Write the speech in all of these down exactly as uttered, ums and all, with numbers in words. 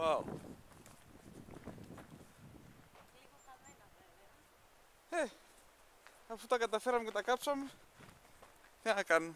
Wow. Λίγο χαμένα βέβαια. Ε, αφού τα καταφέραμε και τα κάψαμε, τι να κάνουμε.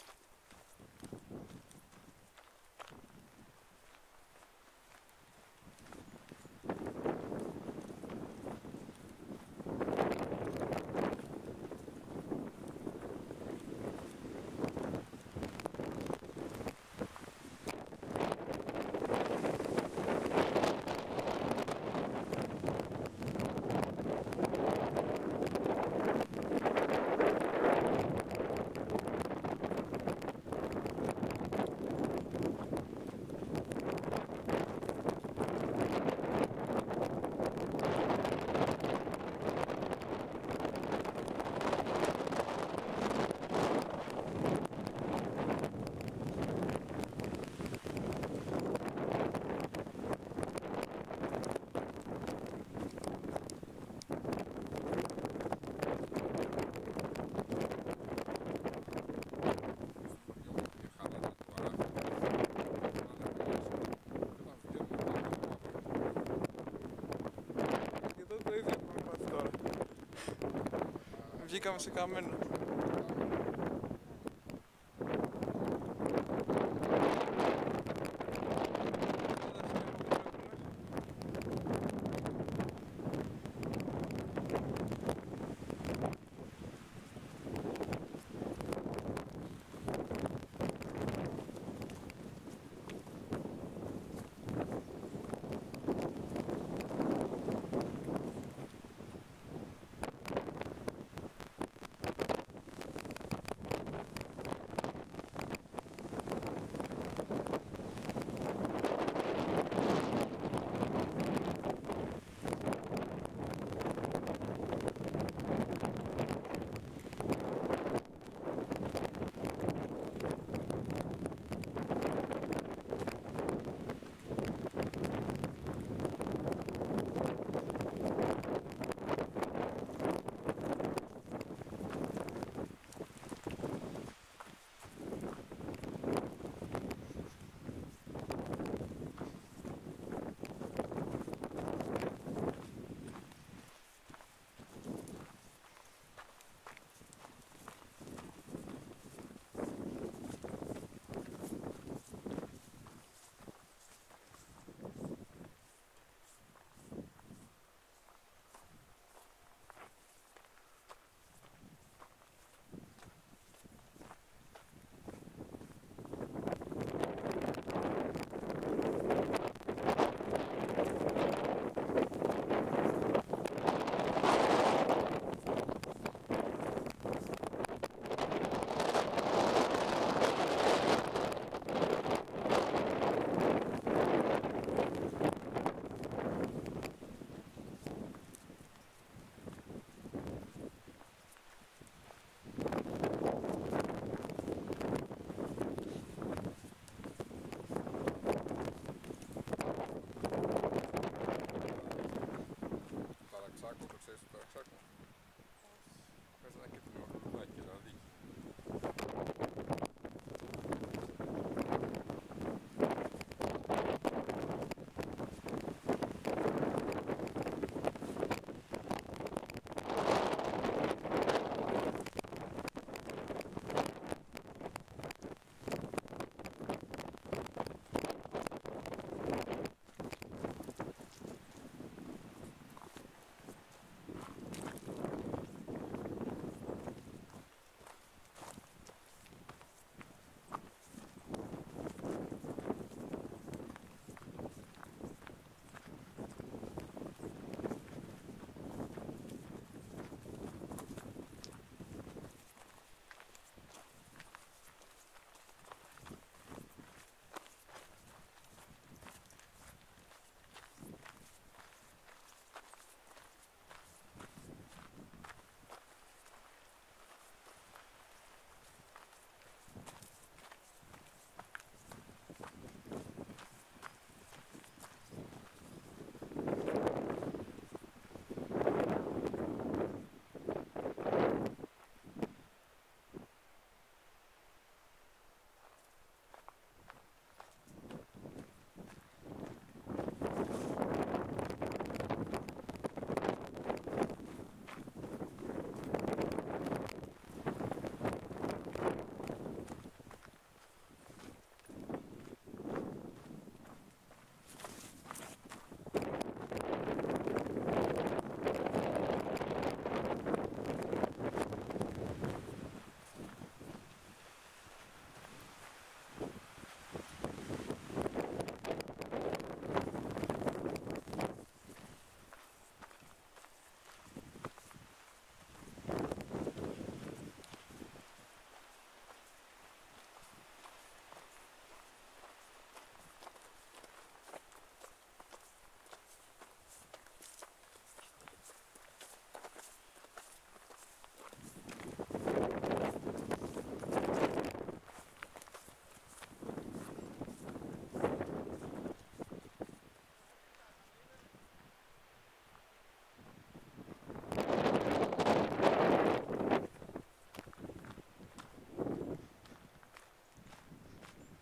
Το ίδιο έχουμε πάθει τώρα. Βγήκαμε σε καμένο.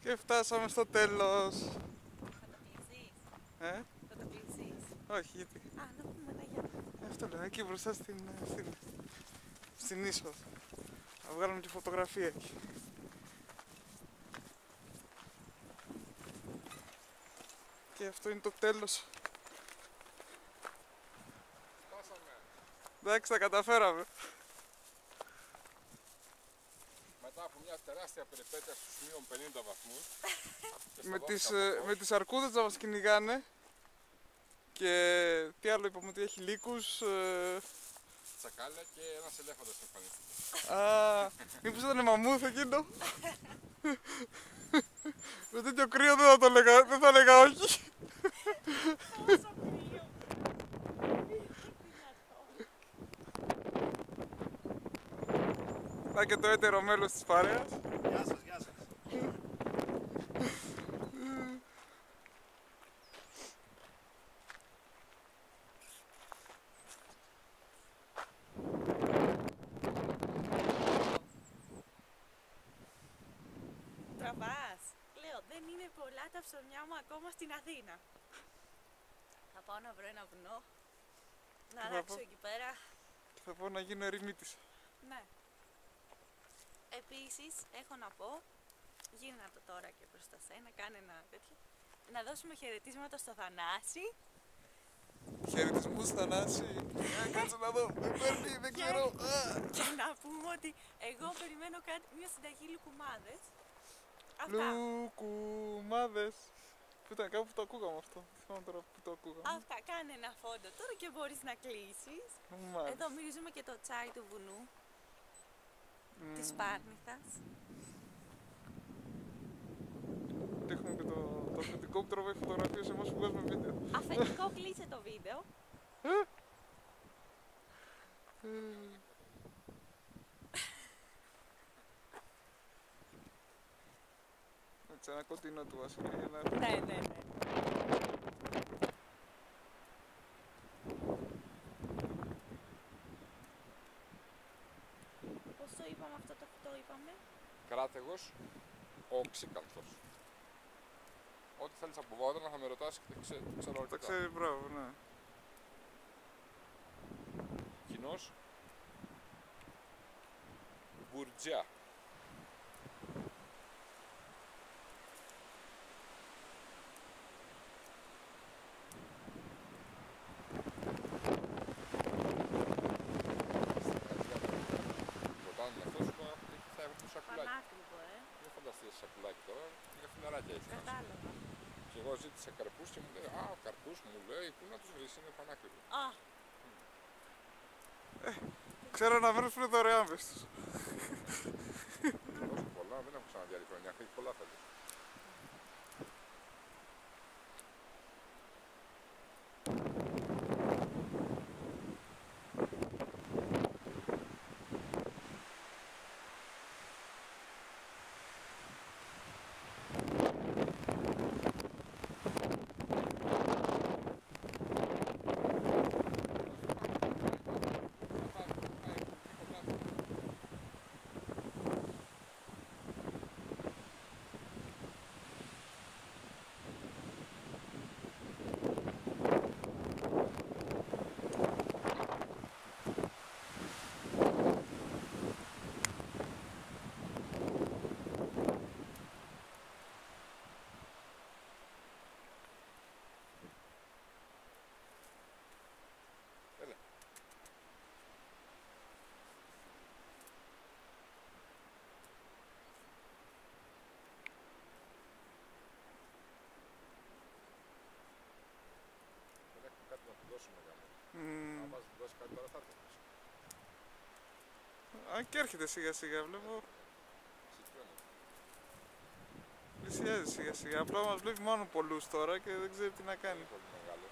Και φτάσαμε στο τέλος. Θα το κλείσεις. Ε, Θα το κλείσεις. όχι, γιατί. Α, να πούμε ένα γεια. Αυτό λέω, εκεί μπροστά στην, στην, στην είσοδο. Θα βγάλουμε και φωτογραφία εκεί. Και αυτό είναι το τέλος. Φτάσαμε. Εντάξει, τα καταφέραμε. Μετά από μια τεράστια περιπέτεια στους μείον πενήντα βαθμούς και στο με, τις, δώδεκα ε, φως, με τις αρκούδες να μας κυνηγάνε. Και τι άλλο είπαμε ότι έχει λύκους. Ε, τσακάλια και ένας ελέφαντας εμφανίστηκε. α, μήπως ήταν μαμούθ εκείνο. Με τέτοιο κρύο δεν θα το έλεγα, δεν θα έλεγα όχι. Πόσο κρύο. Να και το έτερο μέλος της παρέας. Γεια σας, γεια σας. Τραβάς. Λέω, δεν είναι πολλά τα ψωμιά μου ακόμα στην Αθήνα. Θα πάω να βρω ένα βουνό. Να θα αλλάξω πω? εκεί πέρα. Και θα πάω να γίνω ερημίτης. Ναι. Επίσης, έχω να πω, γίνα το τώρα και προς τα σένα, κάνε ένα τέτοιο. Να δώσουμε χαιρετίσματα στο Θανάση. Χαιρετισμούς Θανάση. Ε, κάτσε να δω. Δεν παίρνει, δεν Και- ξέρω. Α. Και να πούμε ότι εγώ περιμένω κάτι, μια συνταγή λουκουμάδες. Αυτά. Λουκουμάδες. Πού ήταν, κάπου το ακούγαμε αυτό. Δεν θυμάμαι τώρα που το ακούγαμε. Αυτά, κάνε ένα φόντο τώρα και μπορείς να κλείσεις. Μάλιστα. Εδώ μυρίζουμε και το τσάι του βουνού, Μμμ. της Πάρνηθας. Έχουμε και το, το αφεντικό που τραβάει φωτογραφίες σε εμάς που βγάζουμε βίντεο. Αφεντικό, κλείσε το βίντεο. Έτσι, ένα κοντινό του Βασίλη για να... Ναι, ναι, ναι. Πώς το είπαμε αυτό το φυτό, είπαμε. Κράτεγος, οξύκανθος. Ό,τι θέλεις από βόδρα θα με ρωτάς και ξέ, ξέρω Το αρκετά. ξέρει, μπράβο, ναι. Κοινός, μπουρτζιά. Ποτάμι αυτό σου θα έχουν το σακουλάκι. Πανάκριβο, ε. Δεν φανταστείς σακουλάκι τώρα, για φιλαράκια έχει. Κατάλαβα. Και εγώ ζήτησα καρπούς και μου λέει, α, καρπούς μου λέει, πού να τους βρεις, είναι πανάκριβο. Α, Ξέρω ένα μέρος που είναι δωρεάν, πες τους. Τόσο πολλά, δεν έχω ξαναδεί άλλη χρονιά, έχει πολλά φέτος. Δεν έχω κάτι να του δώσουμε για μένα. Μμμ. Αν μας δώσει κάτι τώρα θα το δώσει. Αν και έρχεται σιγά σιγά, βλέπω. Συγχρόνω. Πλησιάζει σιγά σιγά. Απλά μας βλέπει μόνο πολλούς τώρα και δεν ξέρει τι να κάνει. Είναι πολύ μεγάλος.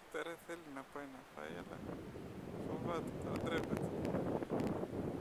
Τώρα θέλει να πάει να φάει, αλλά φοβάται, τώρα ντρέπεται.